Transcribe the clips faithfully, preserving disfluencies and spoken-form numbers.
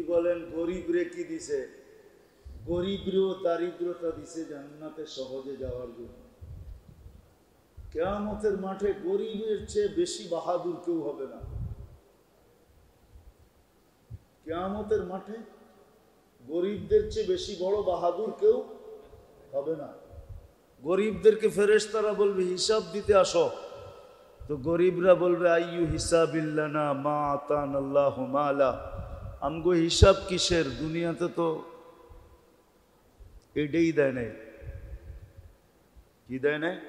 বলেন গরিবরে কি দিছে? গরিবরেও দারিদ্রতা দিছে জান্নাতে সহজে যাওয়ার জন্য। কিয়ামতের মাঠে গরিবের চেয়ে বেশি বাহাদুর কেউ হবে না। কিয়ামতের মাঠে গরিবদের চেয়ে বেশি বড় বাহাদুর কেউ হবে না। গরিবদেরকে ফেরেশতারা বলবে হিসাব দিতে আসো, তো গরিবরা বলবে আইয়ু হিসাবিল্লানা মা আতানাল্লাহু মালা, আমগো হিসাব কিসের, দুনিয়াতে তো এটাই দেয় নাই। কি দেয় নাই?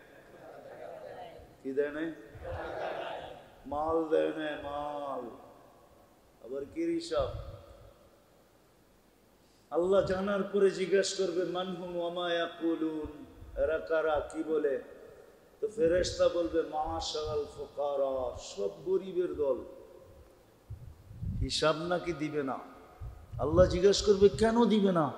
কি দেয় নাই? মাল দেয় নাই, মাল। আবার কি হিসাব? আল্লাহ জানার পরে জিজ্ঞাসা করবে মানহুম ওয়া মা ইয়াকুলুন, এরা কারা, কি বলে? তো ফেরেশতা বলবে মাশাআল ফুকারা, সব গরিবের দল। হিসাব নাকি দিবে না? আল্লাহ জিজ্ঞাসা করবে কেন দিবে না?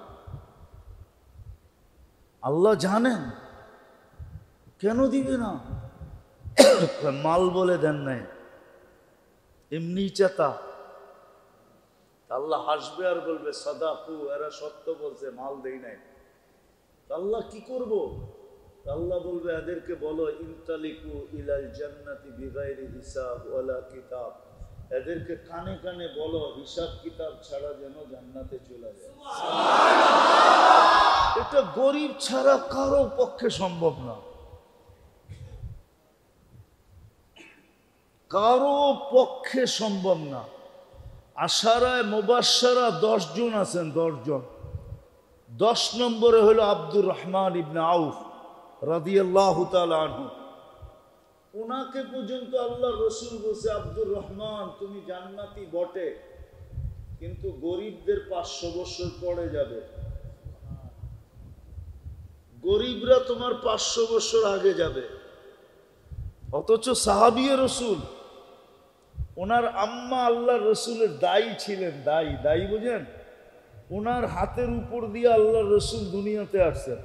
আল্লাহ জানেন কেন দিবে না। মাল বলে দেন নাই, এমনি চাতা। আল্লাহ হাসবে আর বলবে সাদাকু, এরা সত্য বলছে, মাল দেই নাই। আল্লাহ কি করব? আল্লাহ বলবে এদেরকে বলো ইনতালিকু ইলাল জান্নাতি বিগাইরি হিসাব ওয়ালা কিতাব, এদেরকে কানে কানে বলো হিসাব কিতাব ছাড়া যেন জান্নাতে চলে যায়। এটা গরিব ছাড়া কারো পক্ষে সম্ভব না। কারো পক্ষে সম্ভব না। আশারায় মুবাশশারা দশ জন আছেন, দশ জন। দশ নম্বরে হলো আব্দুর রহমান ইবনে আউফ রাদিয়াল্লাহু তাআলা আনহু। ওনাকে পর্যন্ত আল্লাহ রসুল বলছে আব্দুর রহমান তুমি জান্নাতি বটে, কিন্তু গরিবদের পাঁচশো বছর পরে যাবে। গরিবরা তোমার পাঁচশো বছর আগে যাবে। অথচ সাহাবিয়ে রসুল, ওনার আম্মা আল্লাহ রসুলের দায়ী ছিলেন। দায়ী, দায়ী বুঝেন? ওনার হাতের উপর দিয়ে আল্লাহ রসুল দুনিয়াতে আসছেন।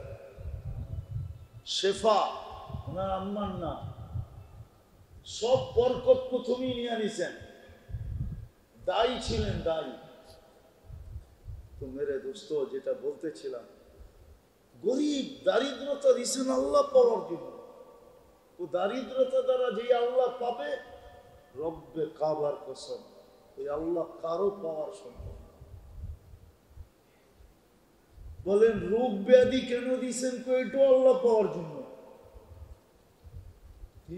শেফা ওনার আম্মার নাম। সব বরকত প্রথমেই নিয়ে নিছেন। দায়ী ছিলেন, দায়ী। তো মেরে দোস্ত, যেটা বলতেছিলাম, গরিব দারিদ্রতা দিছেন আল্লাহ পাওয়ার জন্য। ও দারিদ্রতা দ্বারা যে আল্লাহ পাবে, রব্বে কাবার কসম, ওই আল্লাহ কারো পাওয়ার সম্ভব। বলেন রোগ ব্যাধি কেন দিছেন? এটাও আল্লাহ পাওয়ার জন্য। কি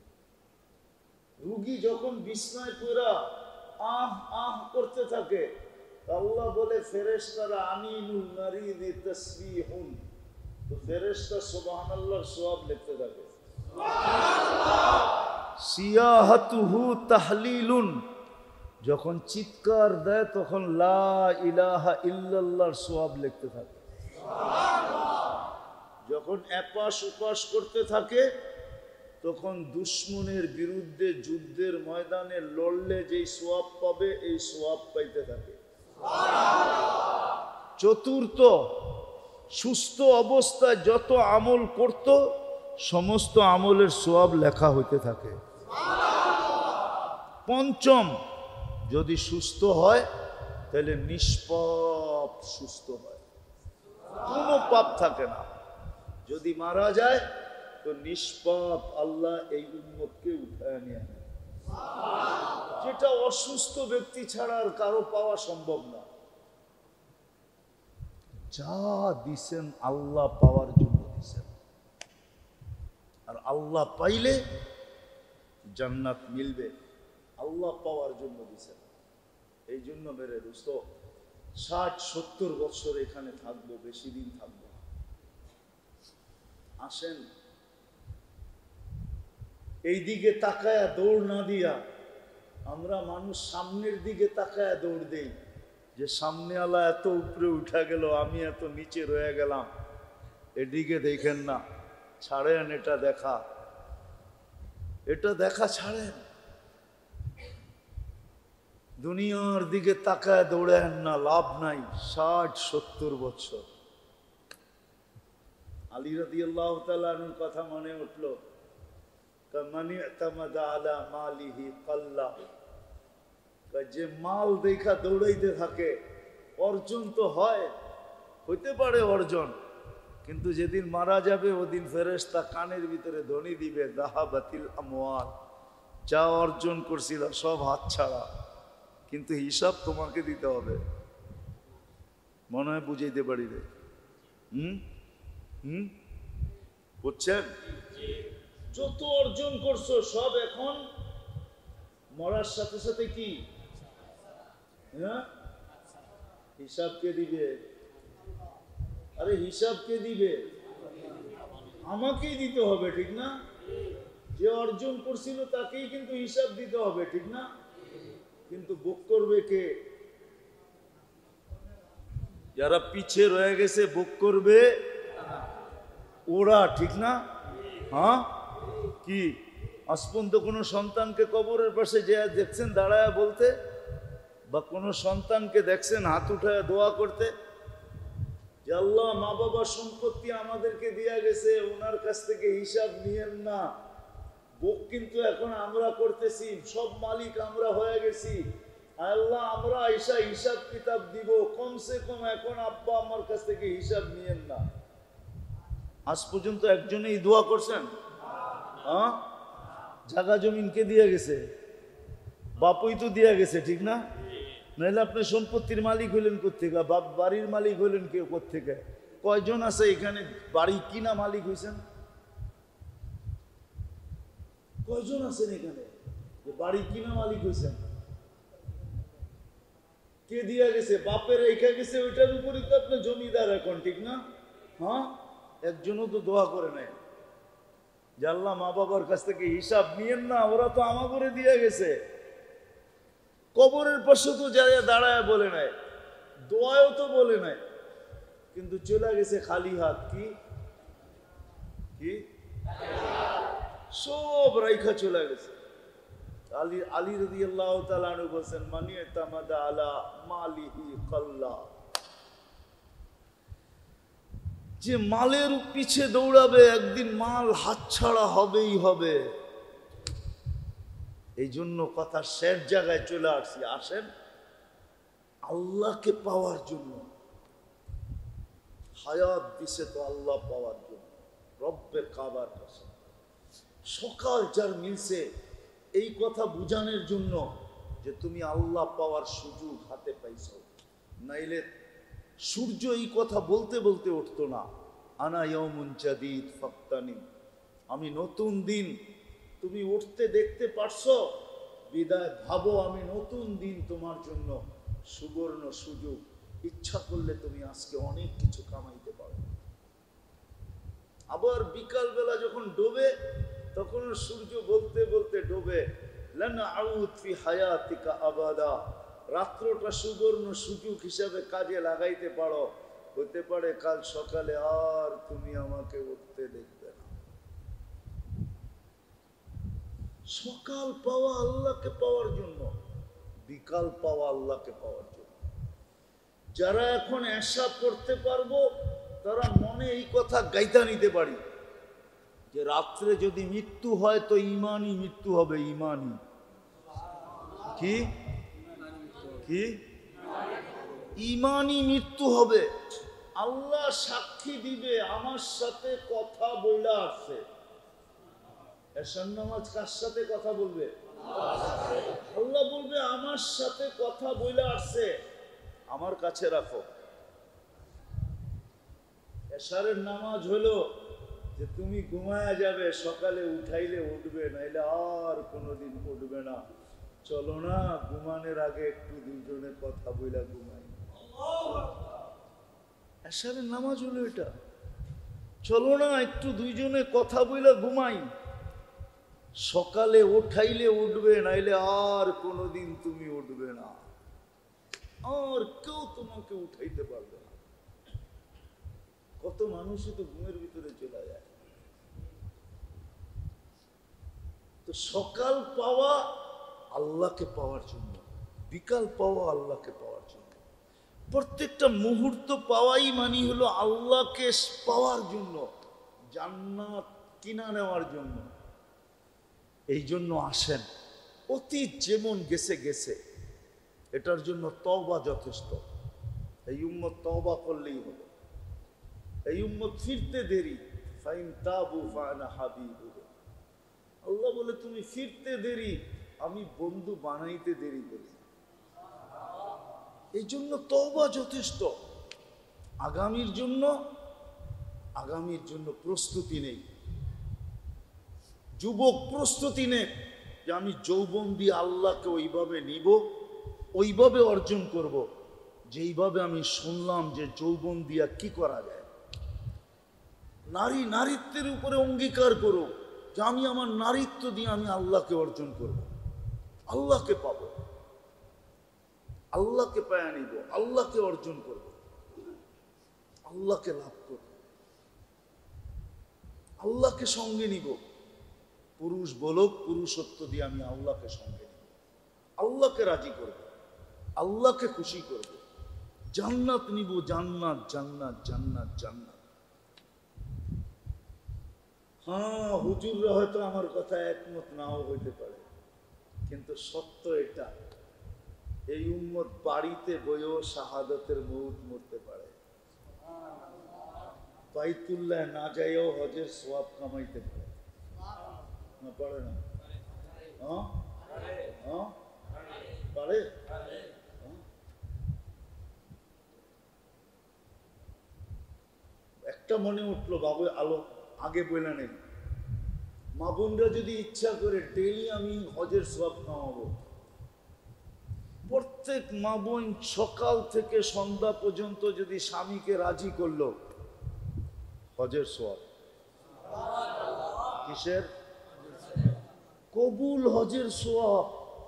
রোগী যখন বিছনায় পড়া আহ আহ করতে থাকে, আল্লাহ বলে ফেরেশতারা আনিনুল মারিদি তাসবিহুন, তো ফেরেশতা সুবহানাল্লাহর সওয়াব লিখতে থাকে। সুবহানাল্লাহ। সিয়াহাতুহু তাহলিলুন, যখন চিৎকার দেয় তখন লা ইলাহা ইল্লাল্লাহর সওয়াব লিখতে থাকে। সুবহানাল্লাহ। যখন এপাশ ওপাশ করতে থাকে তখন দুশমনের বিরুদ্ধে যুদ্ধের ময়দানে লড়লে যেই সওয়াব পাবে, এই সওয়াব পাইতে থাকে। সুবহানাল্লাহ। চতুর্থ, সুস্থ অবস্থায় যত আমল করত সমস্ত আমলের সওয়াব লেখা হইতে থাকে। পঞ্চম, যদি সুস্থ হয় তাহলে নিষ্পাপ সুস্থ হয়, কোনো পাপ থাকে না। যদি মারা যায় তো নিষ্পাপ আল্লাহ এই উম্মতকে উঠায় নিয়ে আনে, যেটা অসুস্থ ব্যক্তি ছাড়া আর কারো পাওয়া সম্ভব না। যা দিছেন আল্লাহ পাওয়ার জন্য দিছেন, আর আল্লাহ পাইলে জান্নাত মিলবে, আল্লাহ পাওয়ার জন্য দিছেন। এই জন্য মেরে দোস্ত, ষাট সত্তর বছর এখানে থাকবো, বেশি দিন থাকবো। আসেন এই দিকে তাকায়া দৌড় না দিয়া, আমরা মানুষ সামনের দিকে তাকায়া দৌড় দেই, যে সামনে আলা এত উপরে উঠা গেল, আমি এত নিচে রয়ে গেলাম। এদিকে দেখেন না, ছাড়েন এটা দেখা, এটা দেখা ছাড়েন। দুনিয়ার দিকে তাকায় দৌড়েন না, লাভ নাই। ষাট সত্তর বছর। আলী রাদিয়াল্লাহু তাআলা আনহুর কথা মনে উঠলো, কামানি ইতামাদা আলা মালিহি কাল্লা, যে মাল দেখা দৌড়াইতে থাকে অর্জন তো হয়, হইতে পারে অর্জন, কিন্তু যেদিন মারা যাবে ওদিন ফেরেশতা কানের ভিতরে ধ্বনি দিবে যাহাবাতিল আমওয়াল, যা অর্জন করছিল সব হাতছাড়া, কিন্তু হিসাব তোমাকে দিতে হবে। মনে হয় বুঝাইতে পারি রে? হুম হুম বুঝছেন? যত অর্জন করছো সব এখন মরার সাথে সাথে কি হ্যাঁ হিসাব কে দিবে? আরে হিসাব কে দিবে? আমাকেই দিতে হবে, ঠিক না? যে অর্জন করছিল তাকেই কিন্তু হিসাব দিতে হবে, ঠিক না? কিন্তু ভোগ করবে কে? যারা পিছে রয়ে গেছে ভোগ করবে ওরা, ঠিক না? হ্যাঁ কি আজ পর্যন্ত কোনো সন্তানকে কবরের পাশে যে দেখছেন দাঁড়ায় বলতে, বা কোনো সন্তানকে দেখছেন হাত উঠায় দোয়া করতে যে আল্লাহ মা বাবার সম্পত্তি আমাদেরকে দেয়া গেছে, ওনার কাছ থেকে হিসাব নিয়েন না, ভোগ কিন্তু এখন আমরা করতেছি, সব মালিক আমরা হয়ে গেছি, আল্লাহ আমরা আইসা হিসাব কিতাব দিব, কমসে কম এখন আব্বা আমার কাছ থেকে হিসাব নিয়েন না। আজ পর্যন্ত একজনেই দোয়া করছেন? হ্যাঁ জায়গা জমিন কে দিয়ে গেছে? বাপুই তো দিয়ে গেছে, ঠিক না? নাহলে আপনি সম্পত্তির মালিক হইলেন কোত্থেকে? বাপ বাড়ির মালিক হইলেন কেউ কোত্থেকে? কয়জন আছে এখানে বাড়ি কিনা মালিক হয়েছেন? কয়জন আছেন এখানে যে বাড়ি কিনা মালিক হয়েছেন? কে দিয়া গেছে? বাপের রেখা গেছে, ওইটার উপরই তো আপনি জমিদার এখন, ঠিক না? হ্যাঁ একজনও তো দোয়া করে নাই যে আল্লাহ মা বাবার কাছ থেকে হিসাব নিয়েন না, ওরা তো আমা করে দিয়ে গেছে। কবরের পাশে তো যারা দাঁড়ায় বলে নাই, দোয়াও তো বলে নাই, কিন্তু চলে গেছে খালি হাত। কি কি সব রাইখা চলে গেছে। আলী আলী রাদিয়াল্লাহু তাআলা আনহু বলেন মানি তামাদা আলা মালিহি কাল্লা, যে মালের পিছে দৌড়াবে একদিন মাল হাতছাড়া হবেই হবে। এই জন্য কথা শেষ জায়গায় চলে আসছি, আসেন আল্লাহকে পাওয়ার জন্য। হায়াত দিছে তো আল্লাহ পাওয়ার জন্য, রব্বে কাবার কাছে। সকাল যার মিলছে এই কথা বুঝানোর জন্য যে তুমি আল্লাহ পাওয়ার সুযোগ হাতে পাইছো, নাইলে সূর্য এই কথা বলতে বলতে উঠতো না। আনা ইয়াউমুন জাদীদ ফাক্তানি, আমি নতুন দিন, তুমি উঠতে দেখতে পারছো বিদায় ভাবো আমি নতুন দিন তোমার জন্য সুবর্ণ সুযোগ, ইচ্ছা করলে তুমি আজকে অনেক কিছু কামাইতে পারো। আবার বিকাল বেলা যখন ডোবে তখন সূর্য বলতে বলতে ডোবে লান আউদ ফি হায়াতিকা আবাদা, রাত্রটা সুবর্ণ সুযোগ হিসাবে কাজে লাগাইতে পারো, হতে পারে কাল সকালে আর তুমি আমাকে উঠতে দেখবে না। সকাল পাওয়া আল্লাহকে পাওয়ার জন্য, বিকাল পাওয়া আল্লাহকে পাওয়ার জন্য। যারা এখন এশা করতে পারবো তারা মনে এই কথা গাইতা নিতে পারি যে রাত্রে যদি মৃত্যু হয় তো ইমানই মৃত্যু হবে। ইমানই কি কি ইমানই মৃত্যু হবে। আল্লাহ সাক্ষী দিবে আমার সাথে কথা বইলা আসছে। এশার নামাজ কার সাথে কথা বলবে? আল্লাহ বলবে আমার সাথে কথা বইলা আসছে, আমার কাছে রাখো। এশারের নামাজ হলো যে তুমি ঘুমায়া যাবে, সকালে উঠাইলে উঠবে, নাইলে আর কোনোদিন উঠবে না। চলো না ঘুমানোর আগে একটু দুজনে কথা বইলা ঘুমাই। এশারের নামাজ হলো এটা। চলো না একটু দুইজনে কথা বইলা ঘুমাই, সকালে উঠাইলে উঠবে, নাইলে আর কোনোদিন তুমি উঠবে না, আর কেউ তোমাকে উঠাইতে পারবে না। কত মানুষই তো ঘুমের ভিতরে চলে যায়। তো সকাল পাওয়া আল্লাহকে পাওয়ার জন্য, বিকাল পাওয়া আল্লাহকে পাওয়ার জন্য, প্রত্যেকটা মুহূর্ত পাওয়াই মানে হলো আল্লাহকে পাওয়ার জন্য, জান্নাত কিনা নেওয়ার জন্য। এই জন্য আসেন, অতীত যেমন গেছে গেছে, এটার জন্য তওবা যথেষ্ট। এই উম্মত তওবা করলেই হলো। এই উম্মত ফিরতে দেরি, ফাইন তাবু ফানা হাবিবুহু। আল্লাহ বলে তুমি ফিরতে দেরি, আমি বন্ধু বানাইতে দেরি করি। এই জন্য তওবা যথেষ্ট। আগামীর জন্য আগামীর জন্য প্রস্তুতি নেই। যুবক প্রস্তুতি নেই যে আমি যৌবন দিয়ে আল্লাহকে ওইভাবে নিব, ওইভাবে অর্জন করব যেইভাবে আমি শুনলাম যে যৌবন দিয়া কি করা যায়। নারী নারীত্বের উপরে অঙ্গীকার করো যে আমি আমার নারীত্ব দিয়ে আমি আল্লাহকে অর্জন করব, আল্লাহকে পাব, আল্লাহকে পায়া নিব, আল্লাহকে অর্জন করব, আল্লাহকে লাভ করব, আল্লাহকে সঙ্গে নিব। পুরুষ বলক পুরুষত্ব দিয়ে আমি আল্লাহকে সঙ্গে নিব, আল্লাহকে রাজি করব, আল্লাহকে খুশি করব, জান্নাত নিব, জান্নাত জান্নাত জান্নাত জান্নাত। হ্যাঁ, হুজুররা হয়তো আমার কথা একমত নাও হইতে পারে, কিন্তু সত্য এটা, এই উম্মত বাড়িতে বইও শাহাদাতের মউত মরতে পারে, বাইতুল্লাহ না যাইও হজের সওয়াব কামাইতে পারে। না পারে না? হ্যাঁ হ্যাঁ পারে। একটা মনে উঠলো বাবু, আলো আগে বলে নেই, মা বোনরা যদি ইচ্ছা করে ডেইলি আমি হজের সওয়াব কামাবো। প্রত্যেক মা বোন সকাল থেকে সন্ধ্যা পর্যন্ত যদি স্বামীকে রাজি করলো, হজের সওয়াব। কিসের? কবুল হজের সওয়াব।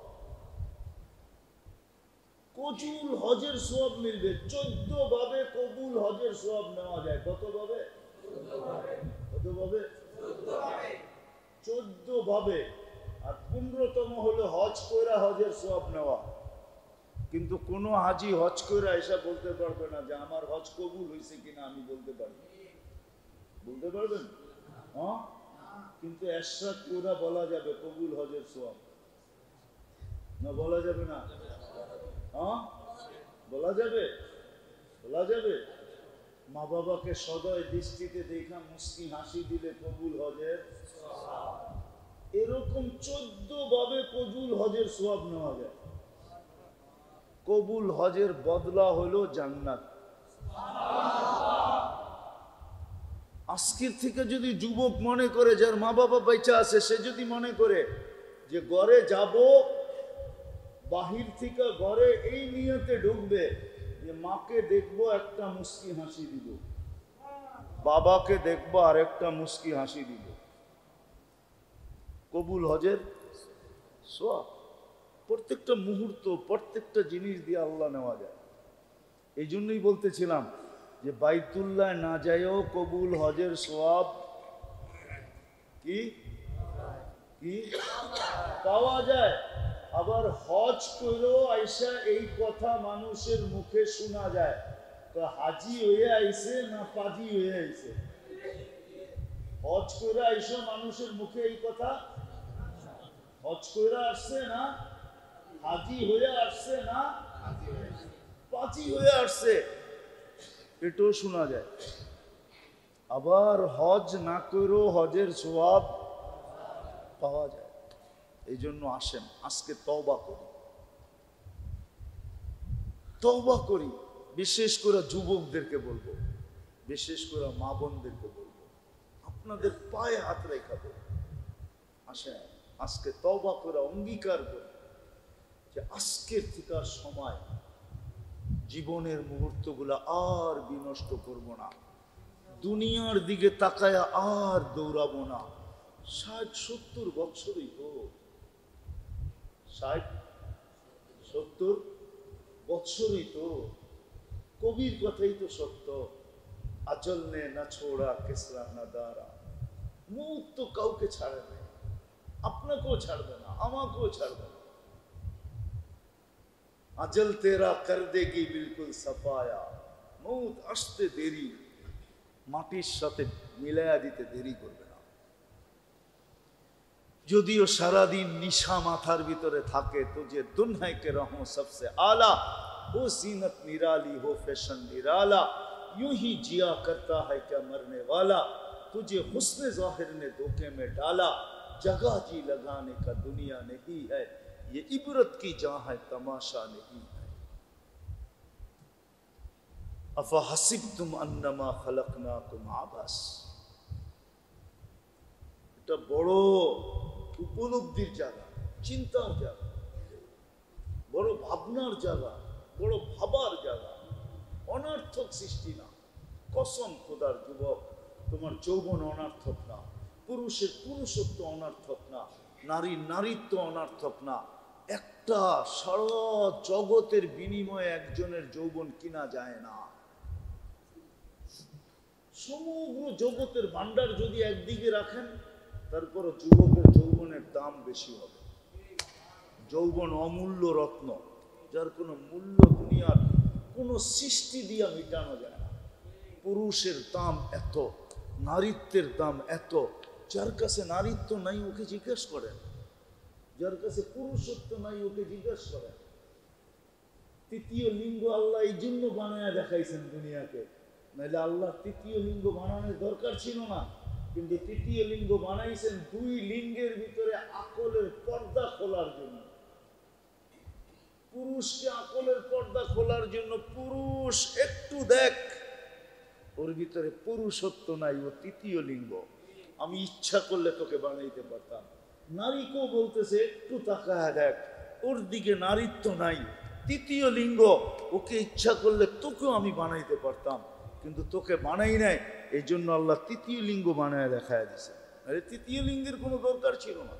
কবুল হজের সওয়াব মিলবে। চোদ্দ ভাবে কবুল হজের সওয়াব নেওয়া যায়। কত ভাবে? কত ভাবে? চোদ্দ ভাবে। আর পনেরোতম হলো হজ কইরা হজের সওয়াব নেওয়া। কিন্তু কোন হাজি হজ কইরা এসে বলতে পারবে না যে আমার হজ কবুল হয়েছে কিনা আমি বলতে পারি। বলতে পারবেন? হ্যাঁ, কিন্তু এরশাদ কইরা বলা যাবে কবুল হজের সওয়াব। না বলা যাবে না? হ্যাঁ বলা যাবে, বলা যাবে। মা বাবাকে সদয় দৃষ্টিতে দেখা মুস্কি হাসি দিলে কবুল হজের। এরকম চোদ্দ ভাবে কবুল হজের সওয়াব নেওয়া যায়। কবুল হজের বদলা হলো জান্নাত। আজকের থেকে যদি যুবক মনে করে, যার মা বাবা বেঁচে আছে, সে যদি মনে করে যে ঘরে যাব, বাহির থেকে ঘরে এই নিয়তে ঢুকবে যে মাকে দেখবো একটা মুস্কি হাসি দিব, বাবাকে দেখবো আর একটা মুস্কি হাসি দিব, কবুল হজের সওয়াব। প্রত্যেকটা মুহূর্ত, প্রত্যেকটা জিনিস দিয়ে আল্লাহ নেওয়া যায়। এই জন্যই বলতেছিলাম যে বাইতুল্লাহ না যায়ও কবুল হজের সওয়াব কি কি পাওয়া যায়। আবার হজ করেও আইসা এই কথা মানুষের মুখে শোনা যায়, তো হাজি হয়ে আইছে না পাজি হয়ে আইছে? হজ করে আইসা মানুষের মুখে এই কথা, হজ করে আসছে না হাজি হয়ে আসছে না পাজি হয়ে আসছে, এটাও শোনা যায়। আবার হজ না করেও হজের সওয়াব পাওয়া যায়। এই জন্য আসেন আজকে তওবা করি, তওবা করি। বিশেষ করে যুবকদেরকে বলবো, বিশেষ করে মা বোনদেরকে বলবো, আপনাদের পায়ে হাত রেখা দেবো, আসেন আজকে তওবা করে অঙ্গীকার করি যে আজকের থেকে সময় জীবনের মুহূর্তগুলো আর বিনষ্ট করব না, দুনিয়ার দিকে তাকায়া আর দৌড়াবো না। ষাট সত্তর বছরই তো, ষাট সত্তর বছরই তো, কবির কথাই তো সত্য। আচল নে না ছোড়া কেসরা না দাঁড়া। মুখ তো কাউকে ছাড়ে না, আপনাকেও ছাড়বে না, আমাকেও ছাড়বে না। আজল তেরা কর দেগি বিলকুল সাফায়া। মৌত আসতে দেরি, মাটির সাথে মিলাইয়া দিতে দেরি করবে না। যদিও সারাদিন নিশা মাথার ভিতরে থাকে, তুঝে দুনিয়া কে রহো সবসে আলা, हो जीनत निराली हो फैशन निराला, यूं ही जिया करता है क्या मरने वाला, तुझे हुस्न ज़ाहिर ने धोखे में डाला, जगह जी लगाने का दुनिया नहीं है, ये इबरत की जहाँ है तमाशा नहीं है। अफा हसिबतुम अन्नमा खलकनाकुम आबस, এটা বড় উপলব্ধির জায়গা, চিন্তার জায়গা, বড় ভাবনার জায়গা, বড় ভাবার জায়গা, অনর্থক সৃষ্টি না। কসম খোদার যুবক, তোমার যৌবন অনর্থক না, পুরুষের পুরুষত্ব অনর্থক না, নারীর নারীত্ব অনর্থক না। একটা সারা জগতের বিনিময়ে একজনের যৌবন কিনা যায় না। সমগ্র জগতের ভান্ডার যদি একদিকে রাখেন, তারপর যুবকের যৌবনের দাম বেশি হবে। যৌবন অমূল্য রত্ন, যার কোনো মূল্য দুনিয়ার কোনো সৃষ্টি দিয়া মিটানো যায় না। পুরুষের দাম এত, নারীত্বের দাম এত। যার কাছে নারীত্ব নাই ওকে জিজ্ঞেস করেন, যার কাছে পুরুষত্ব নাই ওকে জিজ্ঞেস করেন। তৃতীয় লিঙ্গ আল্লাহ এই জন্য বানায় দেখাইছেন দুনিয়াকে, নাহলে আল্লাহ তৃতীয় লিঙ্গ বানানোর দরকার ছিল না। কিন্তু তৃতীয় লিঙ্গ বানাইছেন দুই লিঙ্গের ভিতরে আকলের পর্দা খোলার জন্য। পুরুষকে আকলের পর্দা খোলার জন্য। পুরুষ একটু দেখ, ওর ভিতরে পুরুষত্ব নাই, ও তৃতীয় লিঙ্গ। আমি ইচ্ছা করলে তোকে বানাইতে পারতাম। নারীকেও বলতেছে একটু তাকায় দেখ, ওর দিকে নারীত্ব নাই, তৃতীয় লিঙ্গ। ওকে ইচ্ছা করলে তোকেও আমি বানাইতে পারতাম, কিন্তু তোকে বানাই নাই। এই জন্য আল্লাহ তৃতীয় লিঙ্গ বানায় দেখায় দিছে। আরে তৃতীয় লিঙ্গের কোনো দরকার ছিল না।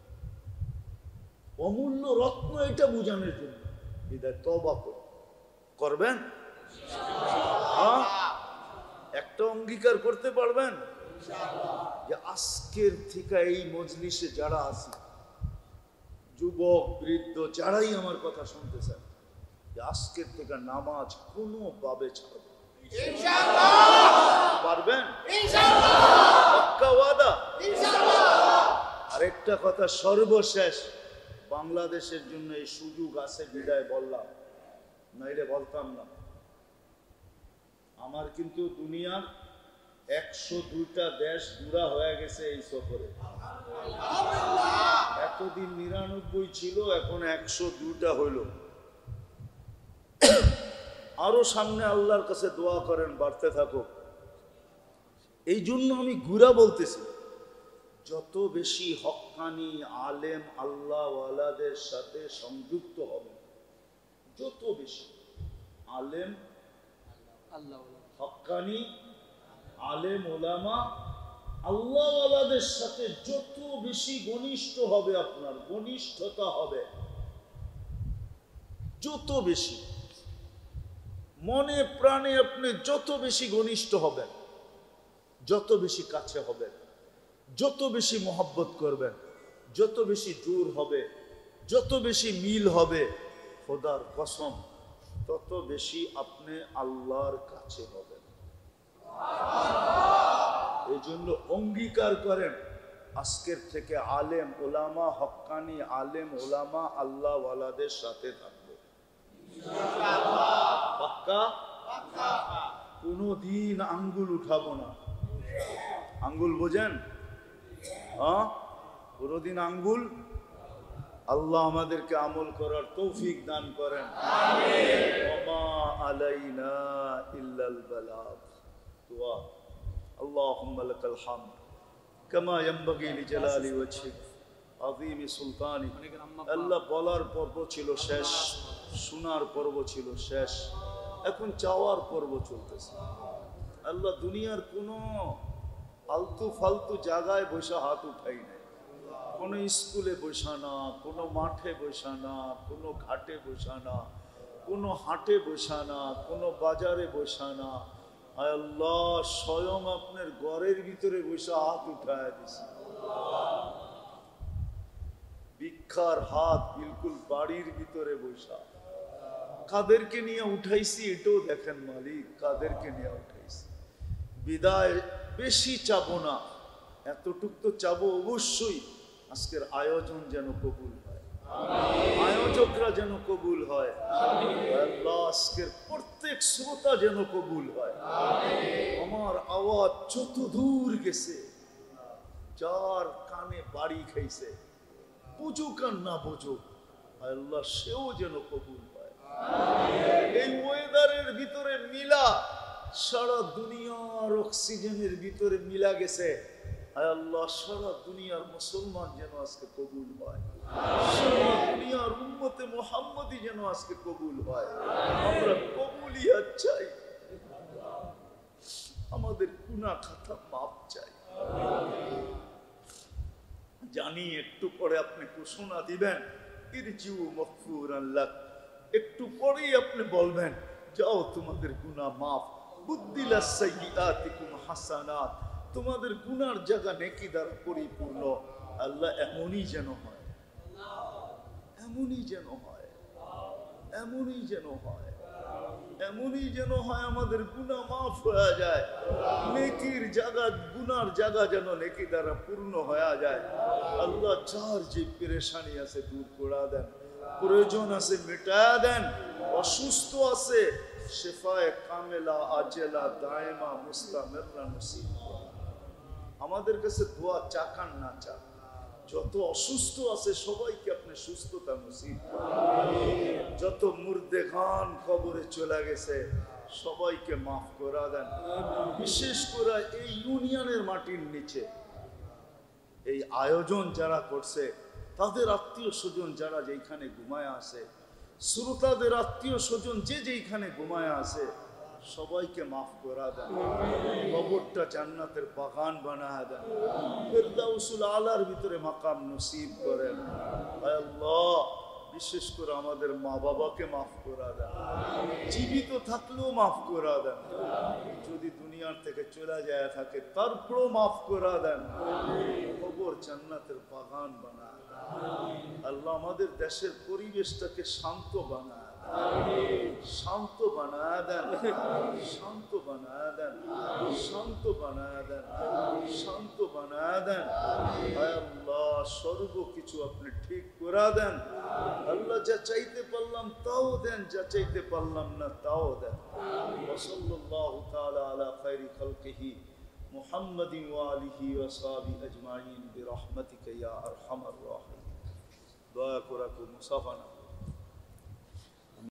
অমূল্য রত্ন এটা বোঝানোর জন্য। বিদায় তওবা করবেন, হ্যাঁ একটা অঙ্গীকার করতে পারবেন যে আজকের থেকে এই মজলিসে যারা আছে, যুবক বৃদ্ধ যারাই আমার কথা শুনতে চান, যে আজকের থেকে নামাজ কোনো ভাবে ছাড়বে পারবেন? পাক্কা ওয়াদা? আরেকটা কথা সর্বশেষ, বাংলাদেশের জন্য এই সুযোগ আছে বিদায় বললাম, নাইলে বলতাম না। আমার কিন্তু দুনিয়ার একশো দুইটা দেশ ঘুরা হয়ে গেছে এই সফরে। এতদিন নিরানব্বই ছিল, এখন একশো দুইটা হইল। আরো সামনে আল্লাহর কাছে দোয়া করেন বাড়তে থাকুক। এই জন্য আমি ঘুরা বলতেছি, যত বেশি হক্কানি আলেম আল্লাহওয়ালাদের সাথে সংযুক্ত হবে, যত বেশি আলেম হক্কানি আলেম ওলামা আল্লাহওয়ালাদের সাথে যত বেশি ঘনিষ্ঠ হবে, আপনার ঘনিষ্ঠতা হবে যত বেশি, মনে প্রাণে আপনি যত বেশি ঘনিষ্ঠ হবেন, যত বেশি কাছে হবেন, যত বেশি মহব্বত করবেন, যত বেশি দূর হবে, যত বেশি মিল হবে, খোদার কসম তত বেশি আপনি আল্লাহর কাছে হবেন। এই জন্য অঙ্গীকার করেন, আজকের থেকে আলেম ওলামা হক্কানি আলেম ওলামা আল্লাহ ওয়ালাদের সাথে থাকবো। পাক্কা? কোনদিন আঙ্গুল উঠাবো না। আঙ্গুল বোঝেন? হ্যাঁ, কোনদিন আঙ্গুল। আল্লাহ আমাদেরকে আমল করার তৌফিক দান করেন। ওমা আলাইনা ইল্লাল বালাগ। দুআ। আল্লাহুম্মা লাকাল হামদ কামা ইয়ানবাগি লিজালালি ওয়াজহিক আযীমি সুলতানিক। আল্লাহ বলার পর্ব ছিল শেষ, শোনার পর্ব ছিল শেষ, এখন চাওয়ার পর্ব চলতেছে। আল্লাহ দুনিয়ার কোনো ফালতু ফালতু জায়গায় বসে হাত উঠাই নাই, কোনো স্কুলে বসা না, কোনো মাঠে বসা না, কোনো ঘাটে বসা না, কোনো হাটে বসা না, কোনো বাজারে বসা না। আয় আল্লাহ স্বয়ং আপনার ঘরের ভিতরে বসে হাত উঠায় দিছে। ভিক্ষার হাত বিলকুল বাড়ির ভিতরে বসা। কাদেরকে নিয়ে উঠাইছি এটাও দেখেন মালিক, কাদেরকে নিয়ে উঠাইছি। বিদায় বেশি চাবো না, এতটুক তো চাবো অবশ্যই। আজকের আয়োজন যেন কবুল হয়, আয়োজকরা যেন কবুল হয়, আল্লাহ আজকের প্রত্যেক শ্রোতা যেন কবুল হয়। আমার আওয়াজ যত দূর গেছে, যার কানে বাড়ি খাইছে, বুঝুক আর না বুঝুক, আল্লাহ সেও যেন কবুল হয়। এই ওয়েদারের ভিতরে মিলা, সারা দুনিয়ার অক্সিজেনের ভিতরে মিলা গেছে, আল্লাহ সারা দুনিয়ার মুসলমান যেন আজকে কবুল হয়, সারা দুনিয়ার উম্মতে মুহাম্মদি যেন আজকে কবুল হয়। আমরা কবুলিয়াত চাই, আমাদের গুনাহ খাতা মাপ চাই। জানি একটু পরে আপনি ঘোষণা দিবেন ইরজিউ মাগফুরান লাক, একটু পরেই আপনি বলবেন যাও তোমাদের গুনাহ মাফ, বুদ্দিলাস সাইয়্যাতিকুম হাসানাত, তোমাদের গুনার জায়গা নেকি দ্বারা পরিপূর্ণ। আল্লাহ এমনই যেন হয়, এমনই যেন হয়, এমনই যেন হয়, এমনই যেন হয়, আমাদের গুনাহ মাফ হয়ে যায়, নেকির জায়গা গুনার জায়গা যেন নেকি দ্বারা পূর্ণ হয়ে যায়। আল্লাহ চার যে পেরেশানি আছে দূর করে দেন, প্রয়োজন আছে মেটায়া দেন, অসুস্থ আছে শিফায়ে কামেলা আজেলা দায়েমা মুস্তামিররা নসিব। আমাদের কাছে দোয়া চাকান না চাক, যত অসুস্থ আছে সবাইকে আপনি সুস্থতা নসিব করেন। যত মুর্দে গান কবরে চলে গেছে সবাইকে মাফ করা দেন। বিশেষ করে এই ইউনিয়নের মাটির নিচে এই আয়োজন যারা করছে, তাদের আত্মীয় স্বজন যারা যেখানে ঘুমায় আছে, শ্রোতাদের আত্মীয় স্বজন যে যেখানে ঘুমায় আছে, সবাইকে মাফ করা দেন, কবরটা জান্নাতের বাগান বানায় দেন, ফিরদাউসুল আলার ভিতরে মাকাম নসিব করেন। আল্লাহ বিশেষ করে আমাদের মা বাবাকে মাফ করা দেন, জীবিত থাকলেও মাফ করা দেন, যদি দুনিয়ার থেকে চলে যায় থাকে তারপরেও মাফ করা দেন, কবর জান্নাতের বাগান বানায় দেন। আল্লাহ আমাদের দেশের পরিবেশটাকে শান্ত বানায়, শান্ত বানায় দেন, শান্ত বানায় দেন, শান্ত বানায় দেন, শান্ত বানায় দেন। আল্লাহ সর্বকিছু আপনি ঠিক করে দেন। আল্লাহ যা চাইতে পারলাম তাও দেন, যা চাইতে পারলাম না তাও দেন। সাল্লাল্লাহু তাআলা আলা খায়রি খালকিহি মুহাম্মাদিন ওয়া আলিহি ওয়া সাহবিহি আজমাইন বিরহমাতিকা ইয়া আরহামার রাহিমিন। দয়া করে মুসাফা না